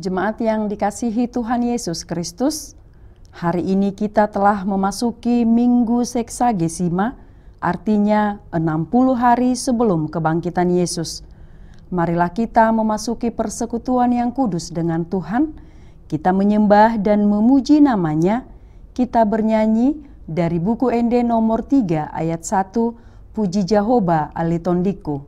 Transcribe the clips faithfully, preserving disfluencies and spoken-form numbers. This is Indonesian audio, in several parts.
Jemaat yang dikasihi Tuhan Yesus Kristus, hari ini kita telah memasuki Minggu Seksagesima, artinya enam puluh hari sebelum kebangkitan Yesus. Marilah kita memasuki persekutuan yang kudus dengan Tuhan, kita menyembah dan memuji namanya, kita bernyanyi dari buku Ende nomor tiga ayat satu, Puji Jehovah Alitondiku.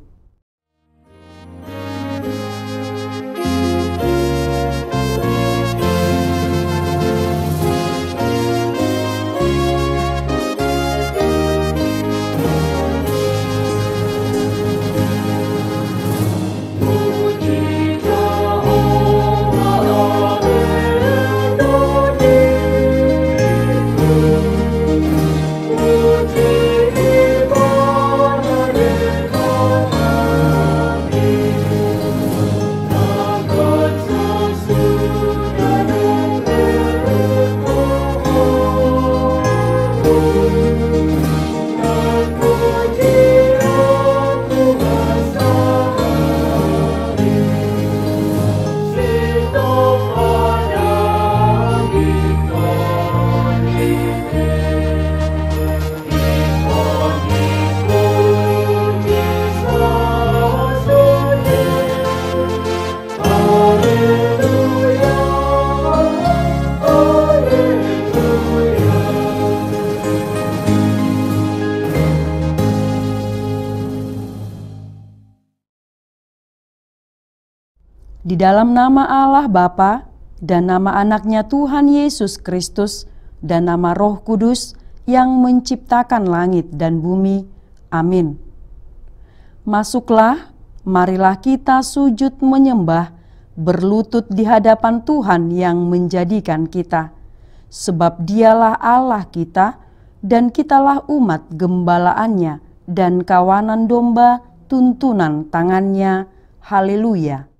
Di dalam nama Allah Bapa dan nama anaknya Tuhan Yesus Kristus dan nama Roh Kudus yang menciptakan langit dan bumi. Amin. Masuklah, marilah kita sujud menyembah, berlutut di hadapan Tuhan yang menjadikan kita. Sebab dialah Allah kita dan kitalah umat gembalaannya dan kawanan domba tuntunan tangannya. Haleluya.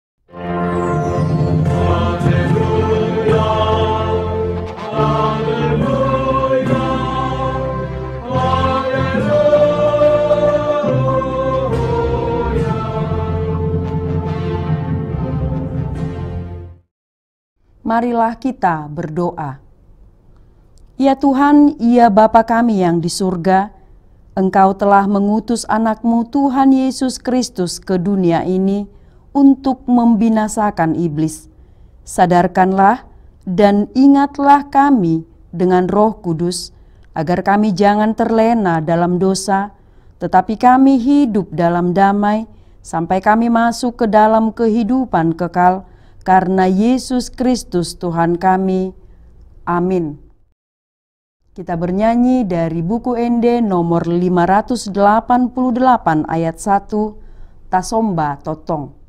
Marilah kita berdoa. Ya Tuhan, ya Bapa kami yang di surga, Engkau telah mengutus anak-Mu Tuhan Yesus Kristus ke dunia ini untuk membinasakan iblis. Sadarkanlah dan ingatlah kami dengan Roh Kudus, agar kami jangan terlena dalam dosa, tetapi kami hidup dalam damai, sampai kami masuk ke dalam kehidupan kekal, karena Yesus Kristus Tuhan kami. Amin. Kita bernyanyi dari buku Ende nomor lima ratus delapan puluh delapan ayat satu, Tasomba Totong.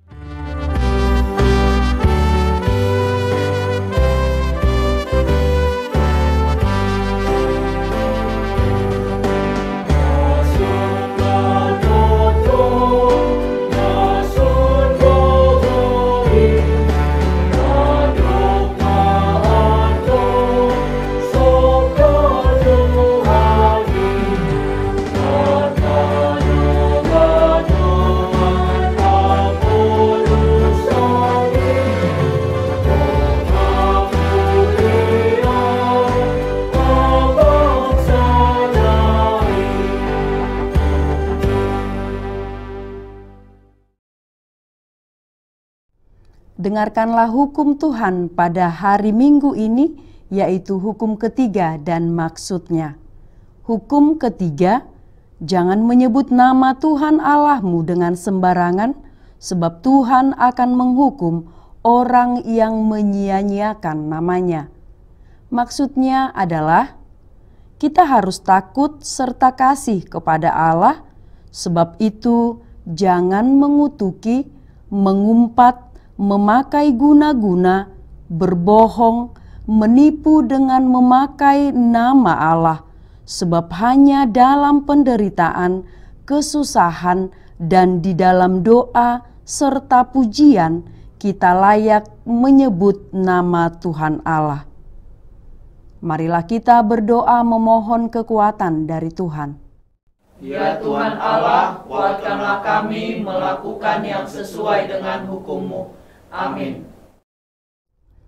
Dengarkanlah hukum Tuhan pada hari Minggu ini, yaitu hukum ketiga dan maksudnya. Hukum ketiga, jangan menyebut nama Tuhan Allahmu dengan sembarangan, sebab Tuhan akan menghukum orang yang menyia-nyiakan namanya. Maksudnya adalah, kita harus takut serta kasih kepada Allah, sebab itu jangan mengutuki, mengumpat, memakai guna-guna, berbohong, menipu dengan memakai nama Allah, sebab hanya dalam penderitaan, kesusahan, dan di dalam doa serta pujian kita layak menyebut nama Tuhan Allah. Marilah kita berdoa memohon kekuatan dari Tuhan. Ya Tuhan Allah, kuatkanlah kami melakukan yang sesuai dengan hukum-Mu. Amin.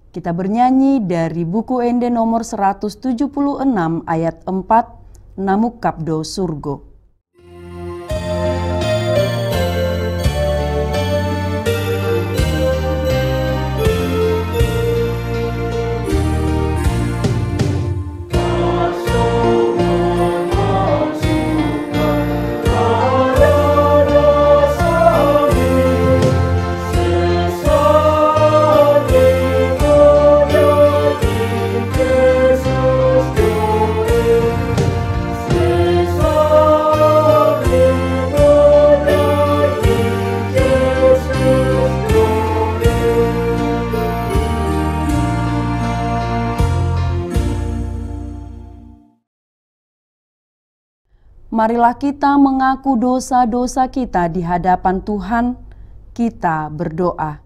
Kita bernyanyi dari buku Ende nomor seratus tujuh puluh enam ayat empat, Namuk Kapdo Surgo. Marilah kita mengaku dosa-dosa kita di hadapan Tuhan, kita berdoa.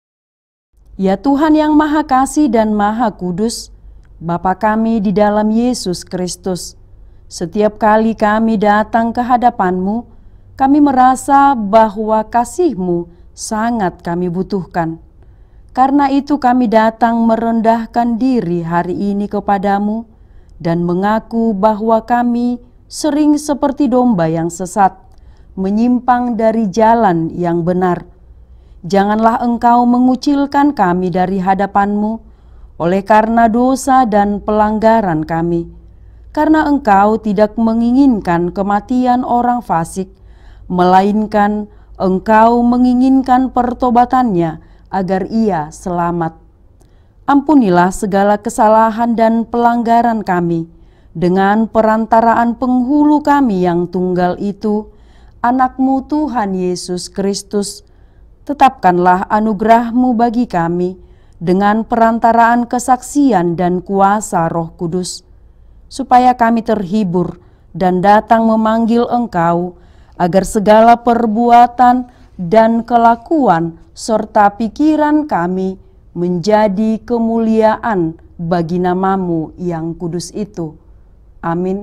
Ya Tuhan yang Maha Kasih dan Maha Kudus, Bapa kami di dalam Yesus Kristus, setiap kali kami datang ke hadapan-Mu, kami merasa bahwa kasih-Mu sangat kami butuhkan. Karena itu kami datang merendahkan diri hari ini kepadamu dan mengaku bahwa kami sering seperti domba yang sesat, menyimpang dari jalan yang benar. Janganlah Engkau mengucilkan kami dari hadapan-Mu oleh karena dosa dan pelanggaran kami. Karena Engkau tidak menginginkan kematian orang fasik, melainkan Engkau menginginkan pertobatannya agar ia selamat. Ampunilah segala kesalahan dan pelanggaran kami, dengan perantaraan penghulu kami yang tunggal itu, Anak-Mu Tuhan Yesus Kristus. Tetapkanlah anugerah-Mu bagi kami dengan perantaraan kesaksian dan kuasa Roh Kudus, supaya kami terhibur dan datang memanggil Engkau, agar segala perbuatan dan kelakuan serta pikiran kami menjadi kemuliaan bagi nama-Mu yang kudus itu. Amin.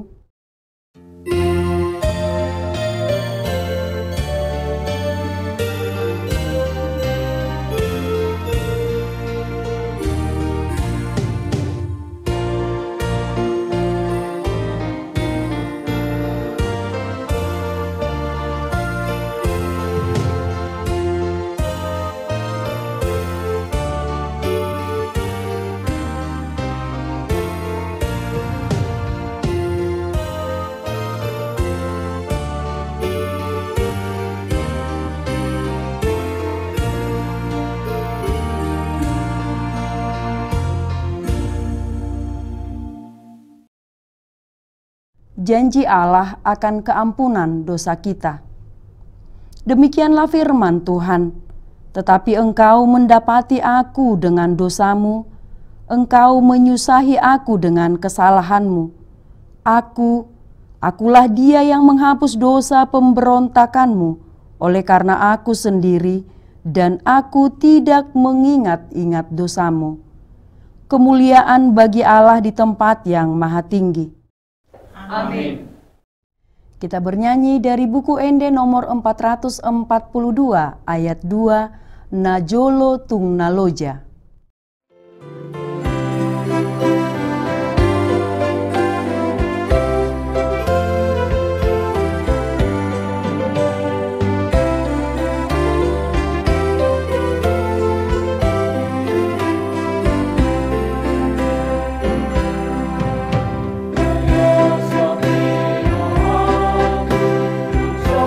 Janji Allah akan keampunan dosa kita. Demikianlah firman Tuhan, tetapi engkau mendapati aku dengan dosamu, engkau menyusahi aku dengan kesalahanmu. Aku, akulah dia yang menghapus dosa pemberontakanmu, oleh karena aku sendiri, dan aku tidak mengingat-ingat dosamu. Kemuliaan bagi Allah di tempat yang maha tinggi. Amin. Kita bernyanyi dari buku Ende nomor empat ratus empat puluh dua ayat dua, Najolo tung naloja.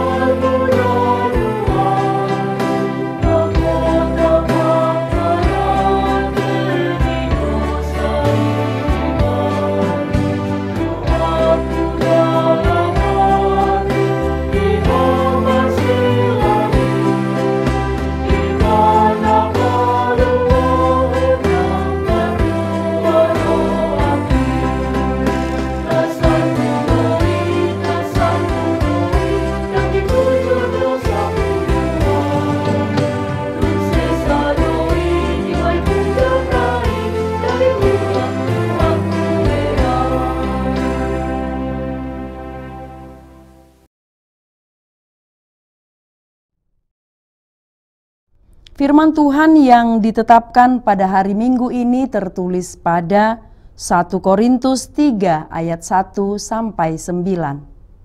Aku Firman Tuhan yang ditetapkan pada hari Minggu ini tertulis pada satu Korintus tiga ayat satu sampai sembilan.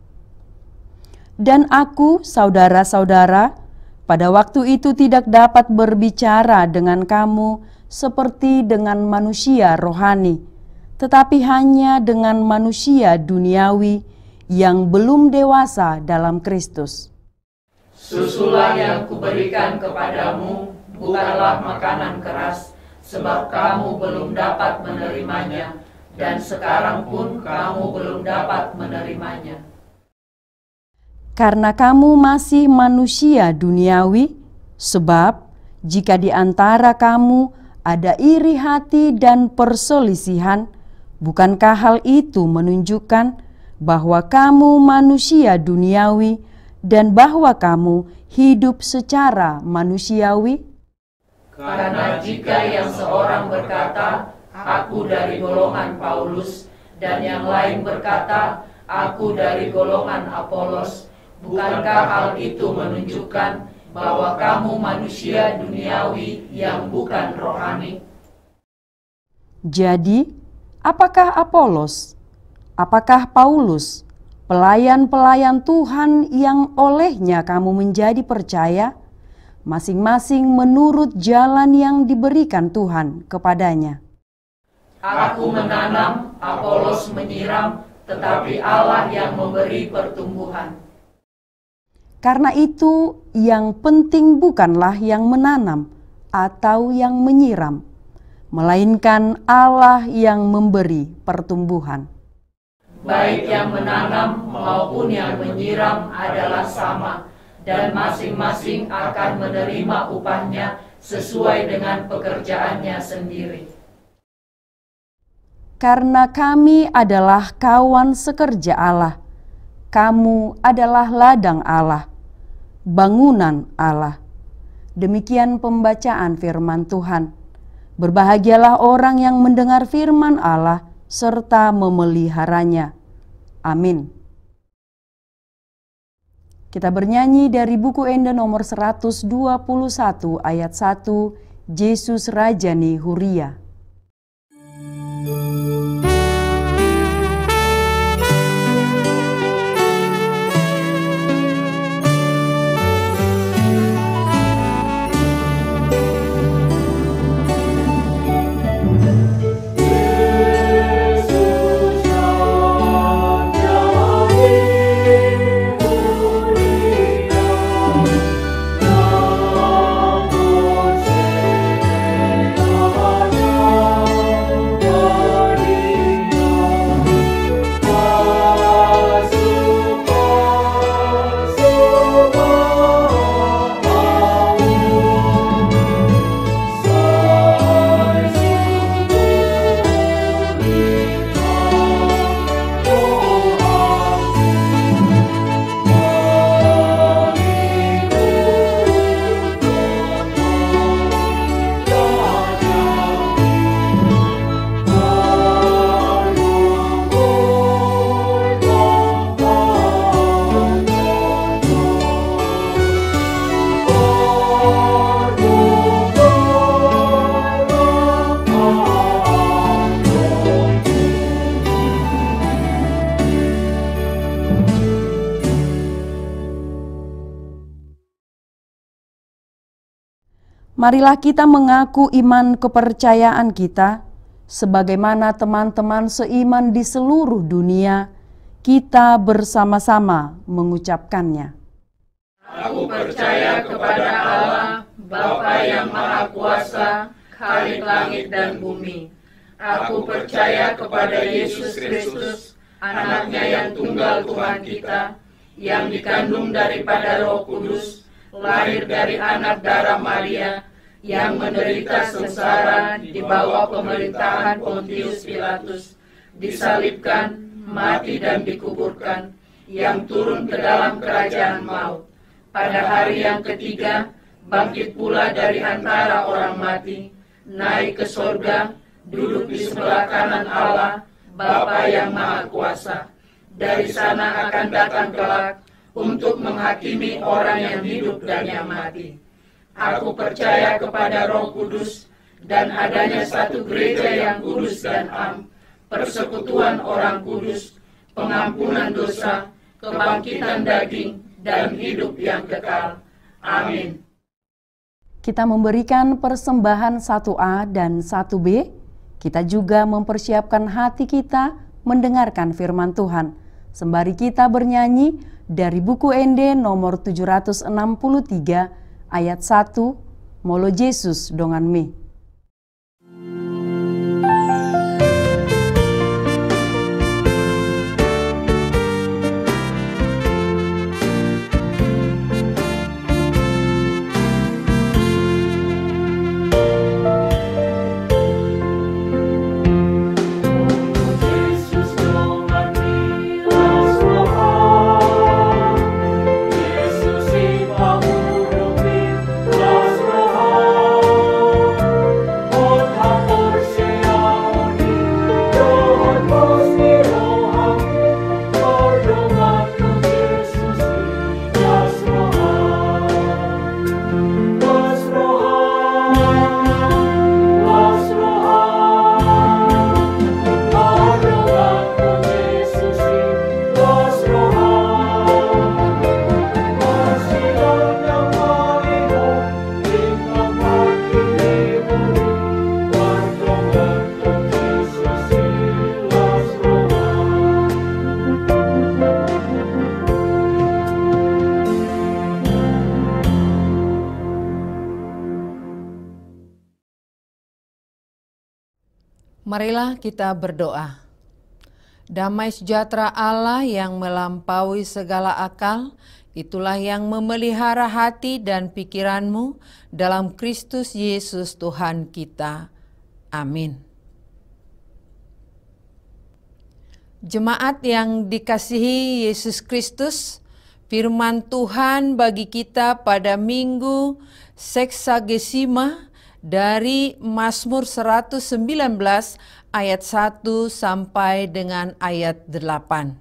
Dan aku, saudara-saudara, pada waktu itu tidak dapat berbicara dengan kamu seperti dengan manusia rohani, tetapi hanya dengan manusia duniawi yang belum dewasa dalam Kristus. Susulah yang kuberikan kepadamu bukanlah makanan keras, sebab kamu belum dapat menerimanya, dan sekarang pun kamu belum dapat menerimanya. Karena kamu masih manusia duniawi, sebab jika di antara kamu ada iri hati dan perselisihan, bukankah hal itu menunjukkan bahwa kamu manusia duniawi dan bahwa kamu hidup secara manusiawi? Karena jika yang seorang berkata, aku dari golongan Paulus, dan yang lain berkata, aku dari golongan Apolos, bukankah hal itu menunjukkan bahwa kamu manusia duniawi yang bukan rohani? Jadi, apakah Apolos? Apakah Paulus? Pelayan-pelayan Tuhan yang olehnya kamu menjadi percaya, masing-masing menurut jalan yang diberikan Tuhan kepadanya. Aku menanam, Apolos menyiram, tetapi Allah yang memberi pertumbuhan. Karena itu yang penting bukanlah yang menanam atau yang menyiram, melainkan Allah yang memberi pertumbuhan. Baik yang menanam maupun yang menyiram adalah sama, dan masing-masing akan menerima upahnya sesuai dengan pekerjaannya sendiri. Karena kami adalah kawan sekerja Allah, kamu adalah ladang Allah, bangunan Allah. Demikian pembacaan firman Tuhan. Berbahagialah orang yang mendengar firman Allah serta memeliharanya. Amin. Kita bernyanyi dari buku Enda nomor seratus dua puluh satu ayat satu, Yesus Rajani Huria. Marilah kita mengaku iman kepercayaan kita, sebagaimana teman-teman seiman di seluruh dunia, kita bersama-sama mengucapkannya. Aku percaya kepada Allah, Bapa yang Maha Kuasa, Khalik langit dan bumi. Aku percaya kepada Yesus Kristus, anaknya yang tunggal Tuhan kita, yang dikandung daripada Roh Kudus, lahir dari anak darah Maria, yang menderita sengsara di bawah pemerintahan Pontius Pilatus, disalibkan, mati dan dikuburkan, yang turun ke dalam kerajaan maut. Pada hari yang ketiga, bangkit pula dari antara orang mati, naik ke sorga, duduk di sebelah kanan Allah, Bapa yang Maha Kuasa. Dari sana akan datang kelak untuk menghakimi orang yang hidup dan yang mati. Aku percaya kepada Roh Kudus dan adanya satu gereja yang kudus dan am, persekutuan orang kudus, pengampunan dosa, kebangkitan daging, dan hidup yang kekal. Amin. Kita memberikan persembahan satu A dan satu B. Kita juga mempersiapkan hati kita mendengarkan firman Tuhan. Sembari kita bernyanyi dari buku N D nomor tujuh ratus enam puluh tiga ayat satu, Molo Yesus dongan me. Marilah kita berdoa. Damai sejahtera Allah yang melampaui segala akal, itulah yang memelihara hati dan pikiranmu dalam Kristus Yesus Tuhan kita. Amin. Jemaat yang dikasihi Yesus Kristus, firman Tuhan bagi kita pada Minggu Seksagesima dari Mazmur seratus sembilan belas ayat satu sampai dengan ayat delapan.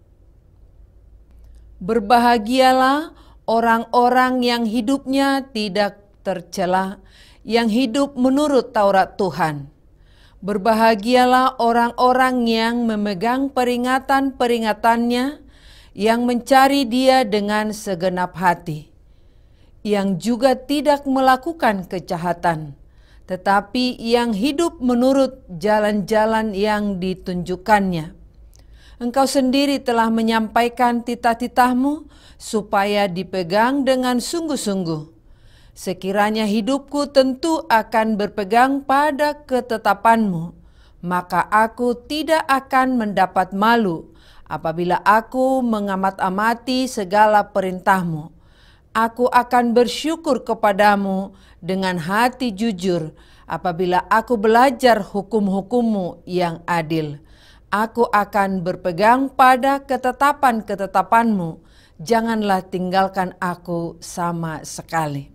Berbahagialah orang-orang yang hidupnya tidak tercela, yang hidup menurut Taurat Tuhan. Berbahagialah orang-orang yang memegang peringatan-peringatannya, yang mencari Dia dengan segenap hati, yang juga tidak melakukan kejahatan, tetapi yang hidup menurut jalan-jalan yang ditunjukkannya. Engkau sendiri telah menyampaikan titah-titahmu supaya dipegang dengan sungguh-sungguh. Sekiranya hidupku tentu akan berpegang pada ketetapanmu, maka aku tidak akan mendapat malu apabila aku mengamat-amati segala perintahmu. Aku akan bersyukur kepadamu dengan hati jujur apabila aku belajar hukum-hukummu yang adil. Aku akan berpegang pada ketetapan-ketetapanmu. Janganlah tinggalkan aku sama sekali.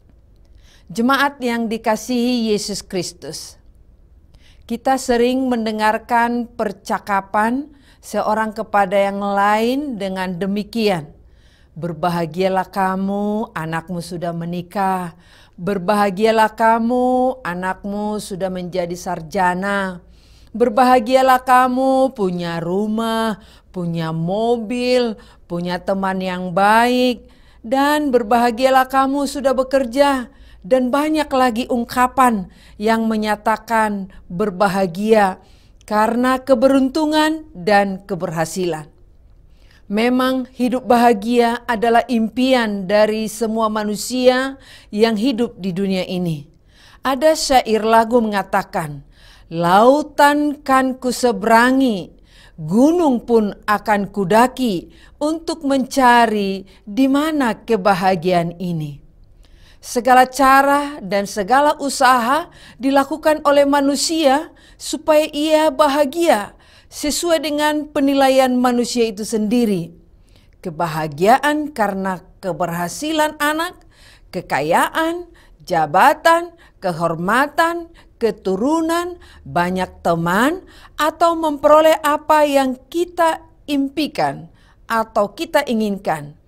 Jemaat yang dikasihi Yesus Kristus, kita sering mendengarkan percakapan seorang kepada yang lain dengan demikian. Berbahagialah kamu, anakmu sudah menikah. Berbahagialah kamu, anakmu sudah menjadi sarjana. Berbahagialah kamu punya rumah, punya mobil, punya teman yang baik. Dan berbahagialah kamu sudah bekerja. Dan banyak lagi ungkapan yang menyatakan berbahagia karena keberuntungan dan keberhasilan. Memang hidup bahagia adalah impian dari semua manusia yang hidup di dunia ini. Ada syair lagu mengatakan, lautan kan kuseberangi, gunung pun akan kudaki untuk mencari di mana kebahagiaan ini. Segala cara dan segala usaha dilakukan oleh manusia supaya ia bahagia sesuai dengan penilaian manusia itu sendiri. Kebahagiaan karena keberhasilan anak, kekayaan, jabatan, kehormatan, keturunan, banyak teman, atau memperoleh apa yang kita impikan atau kita inginkan.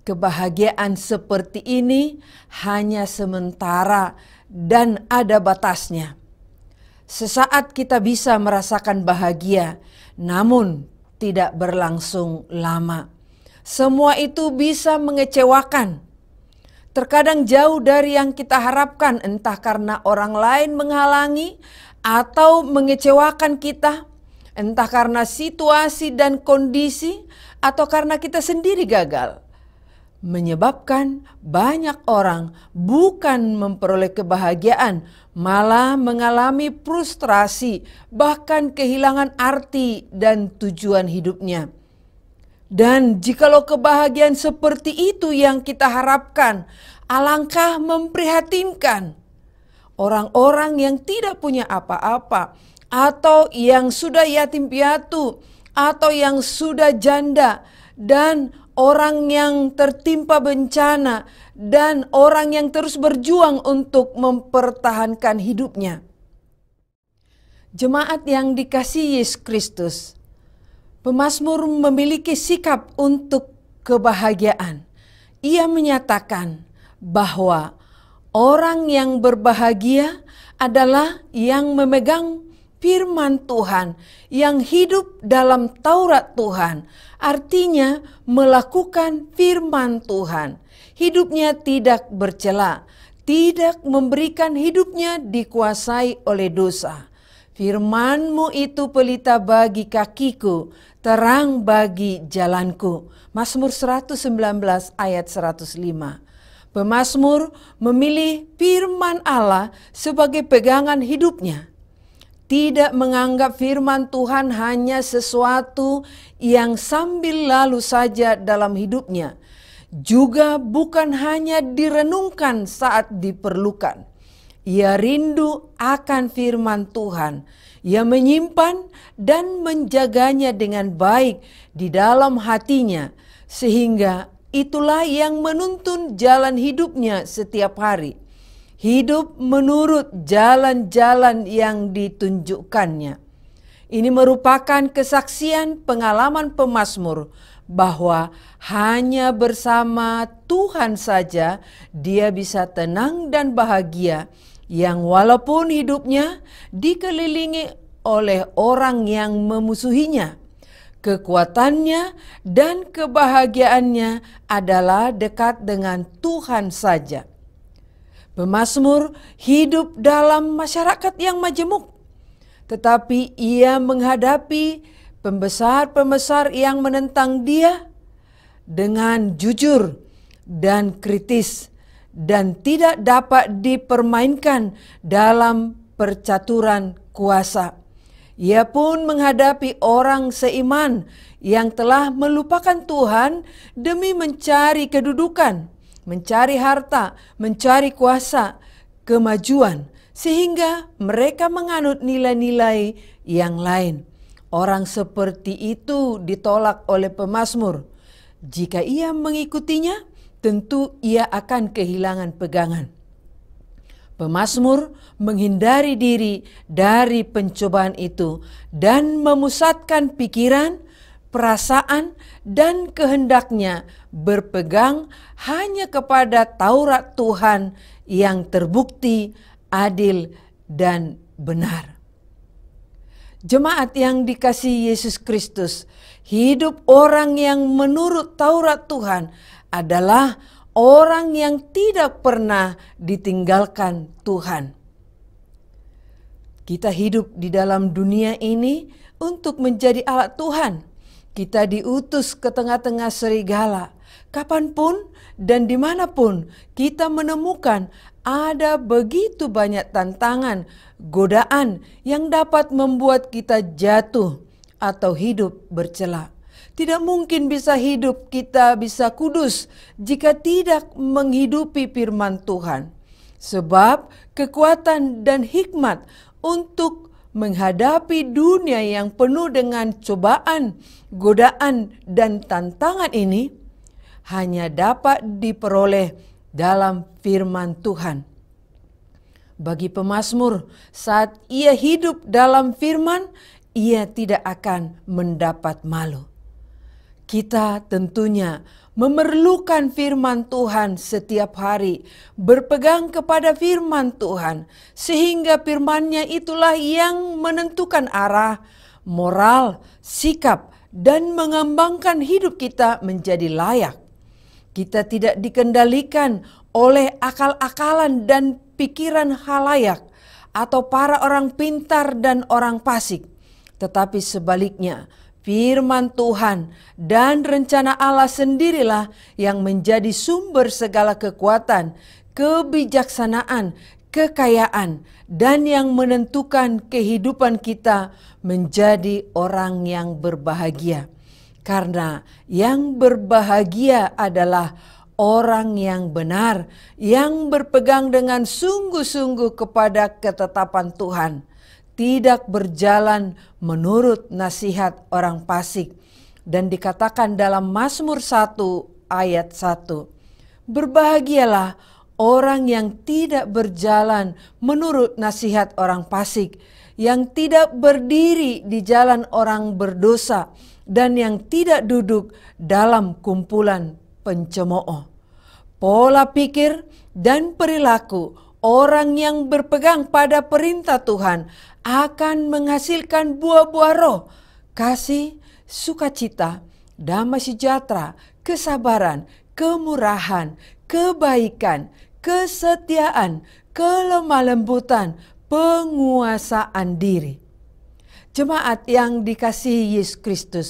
kebahagiaan seperti ini hanya sementara dan ada batasnya. Sesaat kita bisa merasakan bahagia, namun tidak berlangsung lama. Semua itu bisa mengecewakan. Terkadang jauh dari yang kita harapkan, entah karena orang lain menghalangi atau mengecewakan kita, entah karena situasi dan kondisi, atau karena kita sendiri gagal. Menyebabkan banyak orang bukan memperoleh kebahagiaan, malah mengalami frustrasi, bahkan kehilangan arti dan tujuan hidupnya. Dan jikalau kebahagiaan seperti itu yang kita harapkan, alangkah memprihatinkan. Orang-orang yang tidak punya apa-apa, atau yang sudah yatim piatu, atau yang sudah janda, dan orang yang tertimpa bencana, dan orang yang terus berjuang untuk mempertahankan hidupnya. Jemaat yang dikasihi Yesus Kristus, pemazmur memiliki sikap untuk kebahagiaan. Ia menyatakan bahwa orang yang berbahagia adalah yang memegang firman Tuhan, yang hidup dalam Taurat Tuhan, artinya melakukan firman Tuhan. Hidupnya tidak bercela, tidak memberikan hidupnya dikuasai oleh dosa. Firman-Mu itu pelita bagi kakiku, terang bagi jalanku. Mazmur seratus sembilan belas ayat seratus lima. Pemazmur memilih firman Allah sebagai pegangan hidupnya. Tidak menganggap firman Tuhan hanya sesuatu yang sambil lalu saja dalam hidupnya. Juga bukan hanya direnungkan saat diperlukan. Ia rindu akan firman Tuhan. Ia menyimpan dan menjaganya dengan baik di dalam hatinya. Sehingga itulah yang menuntun jalan hidupnya setiap hari. Hidup menurut jalan-jalan yang ditunjukkannya. Ini merupakan kesaksian pengalaman pemazmur bahwa hanya bersama Tuhan saja dia bisa tenang dan bahagia, yang walaupun hidupnya dikelilingi oleh orang yang memusuhinya. Kekuatannya dan kebahagiaannya adalah dekat dengan Tuhan saja. Pemazmur hidup dalam masyarakat yang majemuk, tetapi ia menghadapi pembesar-pembesar yang menentang dia dengan jujur dan kritis dan tidak dapat dipermainkan dalam percaturan kuasa. Ia pun menghadapi orang seiman yang telah melupakan Tuhan demi mencari kedudukan, mencari harta, mencari kuasa, kemajuan, sehingga mereka menganut nilai-nilai yang lain. Orang seperti itu ditolak oleh pemazmur. Jika ia mengikutinya, tentu ia akan kehilangan pegangan. Pemazmur menghindari diri dari pencobaan itu dan memusatkan pikiran, perasaan, dan kehendaknya berpegang hanya kepada Taurat Tuhan yang terbukti adil dan benar. Jemaat yang dikasihi Yesus Kristus, hidup orang yang menurut Taurat Tuhan adalah orang yang tidak pernah ditinggalkan Tuhan. Kita hidup di dalam dunia ini untuk menjadi alat Tuhan. Kita diutus ke tengah-tengah serigala. Kapanpun dan dimanapun kita menemukan ada begitu banyak tantangan, godaan yang dapat membuat kita jatuh atau hidup bercela. Tidak mungkin bisa hidup kita bisa kudus jika tidak menghidupi firman Tuhan. Sebab kekuatan dan hikmat untuk menghadapi dunia yang penuh dengan cobaan, godaan, dan tantangan ini hanya dapat diperoleh dalam firman Tuhan. Bagi pemazmur, saat ia hidup dalam firman, ia tidak akan mendapat malu. Kita tentunya memerlukan firman Tuhan setiap hari, berpegang kepada firman Tuhan, sehingga firman-Nya itulah yang menentukan arah, moral, sikap, dan mengembangkan hidup kita menjadi layak. Kita tidak dikendalikan oleh akal-akalan dan pikiran halayak atau para orang pintar dan orang fasik, tetapi sebaliknya, firman Tuhan dan rencana Allah sendirilah yang menjadi sumber segala kekuatan, kebijaksanaan, kekayaan, dan yang menentukan kehidupan kita menjadi orang yang berbahagia. Karena yang berbahagia adalah orang yang benar, yang berpegang dengan sungguh-sungguh kepada ketetapan Tuhan, tidak berjalan menurut nasihat orang fasik. Dan dikatakan dalam Mazmur satu ayat satu, berbahagialah orang yang tidak berjalan menurut nasihat orang fasik, yang tidak berdiri di jalan orang berdosa, dan yang tidak duduk dalam kumpulan pencemooh. Pola pikir dan perilaku orang yang berpegang pada perintah Tuhan akan menghasilkan buah-buah roh, kasih, sukacita, damai sejahtera, kesabaran, kemurahan, kebaikan, kesetiaan, kelemah lembutan, penguasaan diri. Jemaat yang dikasihi Yesus Kristus,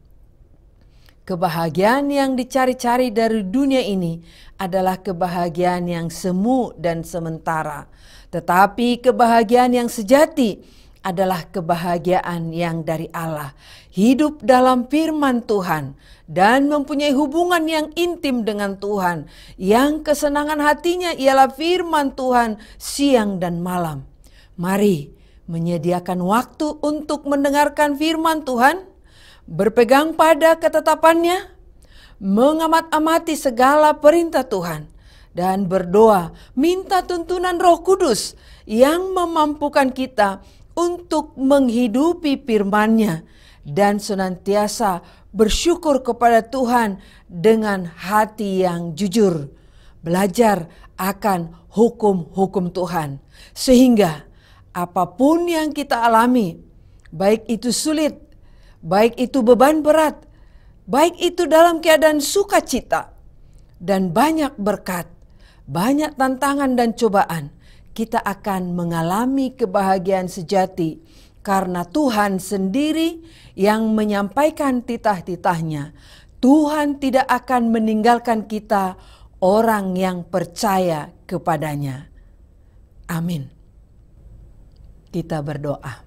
kebahagiaan yang dicari-cari dari dunia ini adalah kebahagiaan yang semu dan sementara. Tetapi kebahagiaan yang sejati adalah kebahagiaan yang dari Allah. Hidup dalam firman Tuhan dan mempunyai hubungan yang intim dengan Tuhan. Yang kesenangan hatinya ialah firman Tuhan siang dan malam. Mari menyediakan waktu untuk mendengarkan firman Tuhan, berpegang pada ketetapannya, mengamat-amati segala perintah Tuhan, dan berdoa minta tuntunan Roh Kudus yang memampukan kita untuk menghidupi firman-Nya dan senantiasa bersyukur kepada Tuhan dengan hati yang jujur, belajar akan hukum-hukum Tuhan, sehingga apapun yang kita alami, baik itu sulit, baik itu beban berat, baik itu dalam keadaan sukacita, dan banyak berkat, banyak tantangan dan cobaan, kita akan mengalami kebahagiaan sejati karena Tuhan sendiri yang menyampaikan titah-titahnya. Tuhan tidak akan meninggalkan kita, orang yang percaya kepadanya. Amin. Kita berdoa.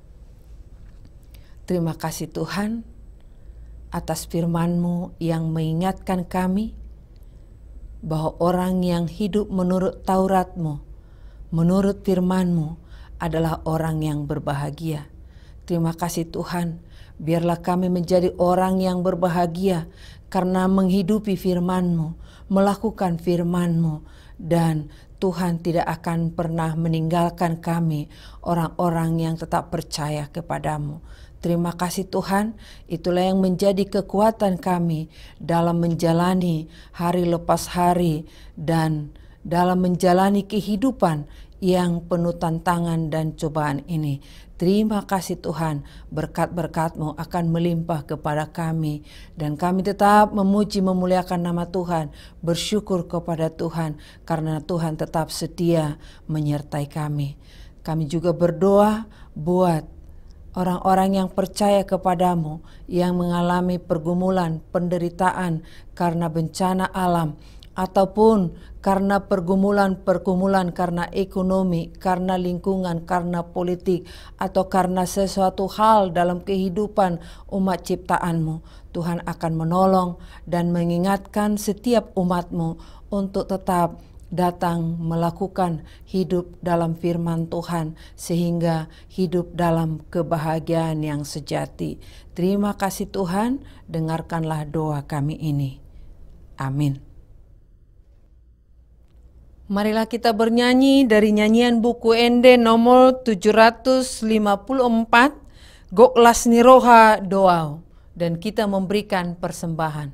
Terima kasih Tuhan atas firman-Mu yang mengingatkan kami bahwa orang yang hidup menurut Taurat-Mu, menurut firman-Mu adalah orang yang berbahagia. Terima kasih Tuhan, biarlah kami menjadi orang yang berbahagia karena menghidupi firman-Mu, melakukan firman-Mu, dan Tuhan tidak akan pernah meninggalkan kami, orang-orang yang tetap percaya kepadamu. Terima kasih Tuhan, itulah yang menjadi kekuatan kami dalam menjalani hari lepas hari dan dalam menjalani kehidupan yang penuh tantangan dan cobaan ini. Terima kasih Tuhan, berkat-berkat-Mu akan melimpah kepada kami. Dan kami tetap memuji memuliakan nama Tuhan, bersyukur kepada Tuhan karena Tuhan tetap setia menyertai kami. Kami juga berdoa buat orang-orang yang percaya kepadamu, yang mengalami pergumulan, penderitaan karena bencana alam, ataupun karena pergumulan-pergumulan karena ekonomi, karena lingkungan, karena politik, atau karena sesuatu hal dalam kehidupan umat ciptaan-Mu. Tuhan akan menolong dan mengingatkan setiap umat-Mu untuk tetap datang melakukan hidup dalam firman Tuhan sehingga hidup dalam kebahagiaan yang sejati. Terima kasih Tuhan, dengarkanlah doa kami ini. Amin. Marilah kita bernyanyi dari nyanyian buku Ende nomor tujuh ratus lima puluh empat, Goklas Niroha Doau. dan kita memberikan persembahan.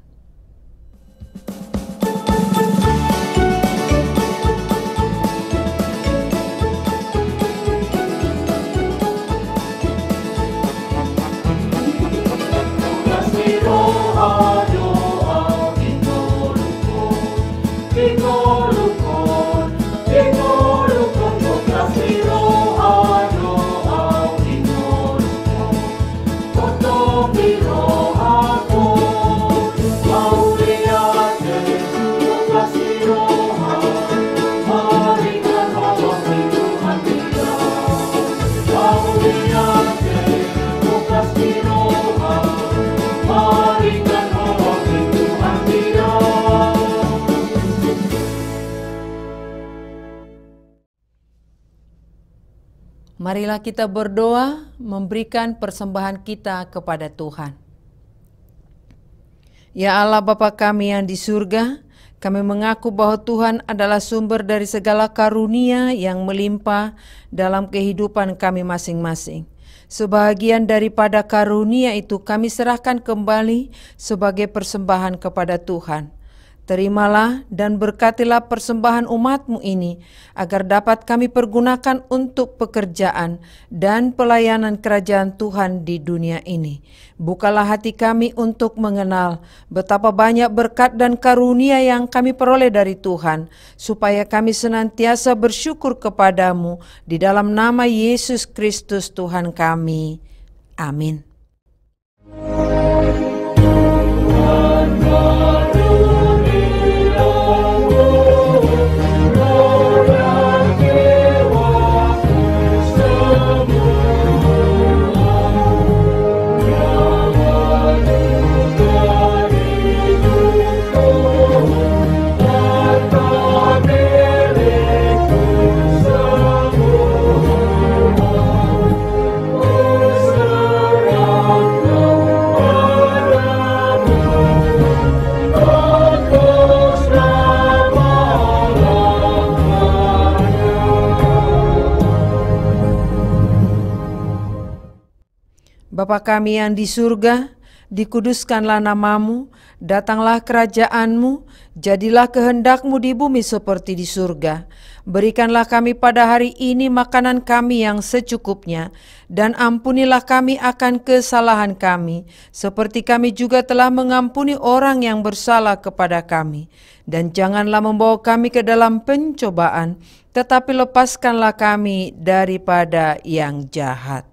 Marilah kita berdoa memberikan persembahan kita kepada Tuhan. Ya Allah Bapa kami yang di surga, kami mengaku bahwa Tuhan adalah sumber dari segala karunia yang melimpah dalam kehidupan kami masing-masing. Sebahagian daripada karunia itu kami serahkan kembali sebagai persembahan kepada Tuhan. Terimalah dan berkatilah persembahan umat-Mu ini, agar dapat kami pergunakan untuk pekerjaan dan pelayanan kerajaan Tuhan di dunia ini. Bukalah hati kami untuk mengenal betapa banyak berkat dan karunia yang kami peroleh dari Tuhan, supaya kami senantiasa bersyukur kepadamu di dalam nama Yesus Kristus Tuhan kami. Amin. Bapa kami yang di surga, dikuduskanlah namamu, datanglah kerajaanmu, jadilah kehendak-Mu di bumi seperti di surga. Berikanlah kami pada hari ini makanan kami yang secukupnya, dan ampunilah kami akan kesalahan kami, seperti kami juga telah mengampuni orang yang bersalah kepada kami. Dan janganlah membawa kami ke dalam pencobaan, tetapi lepaskanlah kami daripada yang jahat.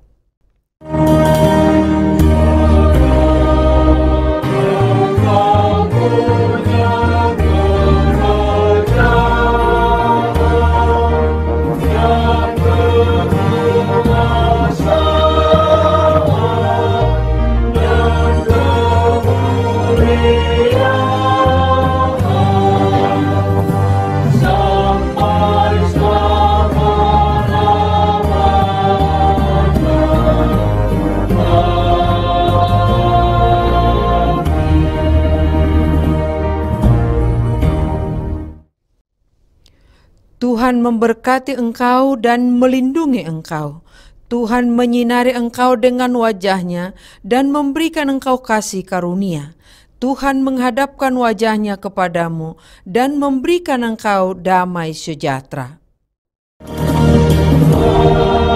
Tuhan memberkati engkau dan melindungi engkau. Tuhan menyinari engkau dengan wajah-Nya dan memberikan engkau kasih karunia. Tuhan menghadapkan wajah-Nya kepadamu dan memberikan engkau damai sejahtera.